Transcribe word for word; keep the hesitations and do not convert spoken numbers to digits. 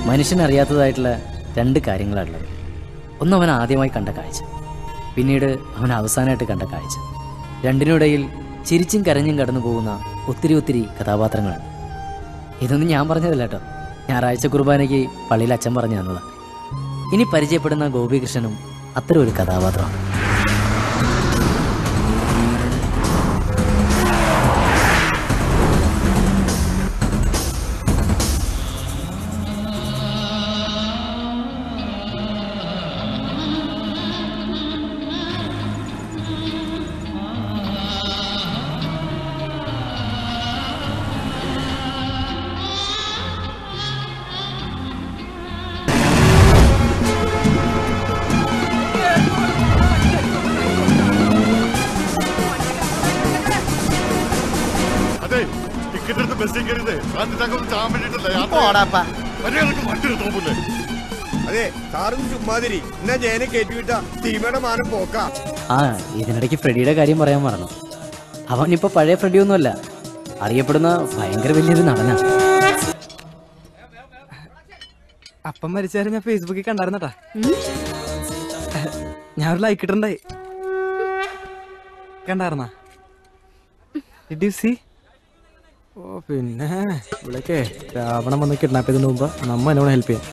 മനുഷ്യനറിയാത്തതായിട്ടുള്ള രണ്ട് കാര്യങ്ങളാണുള്ളത്. ഒന്ന് അവൻ ആദ്യമായി കണ്ട കാഴ്ച, പിന്നീട് അവൻ അവസാനമായിട്ട് കണ്ട കാഴ്ച. രണ്ടിനിടയിൽ ചിരിച്ചും കരഞ്ഞും കടന്നു പോകുന്ന ഒത്തിരി ഒത്തിരി കഥാപാത്രങ്ങളാണ്. ഇതൊന്നും ഞാൻ പറഞ്ഞതല്ല കേട്ടോ, ഞായറാഴ്ച കുർബാനയ്ക്ക് പള്ളിയിൽ അച്ഛൻ പറഞ്ഞു തന്നതാണ്. ഇനി പരിചയപ്പെടുന്ന ഗോപികൃഷ്ണനും അത്തരം ഒരു കഥാപാത്രമാണ്. അതെ സാറും ചുമ്മാതിരി എന്നാ ജയനെ കയറ്റിവിട്ട ടീമയുടെ മാനം പോക്കാ. ആ ഇതിനിടയ്ക്ക് ഫ്രെഡിയുടെ കാര്യം പറയാൻ പറഞ്ഞു. അവനിപ്പോ പഴയ ഫ്രെഡി ഒന്നുമല്ല, അറിയപ്പെടുന്ന ഭയങ്കര വലിയൊരു നടനാണ്. അപ്പം മരിച്ചാലും ഞാൻ ഫേസ്ബുക്കിൽ കണ്ടായിരുന്നട്ടാ. ഞാൻ ഒരു ലൈക്ക് ഇട്ടുണ്ടായി, കണ്ടായിരുന്നാ? Did you see? ഓ പിന്നെ ഇവിടേക്കേ രാവണം വന്ന് കിഡ്നാപ്പ് ചെയ്തതിന് മുമ്പ് നമ്മ എന്നോട് ഹെൽപ്പ് ചെയ്യാം.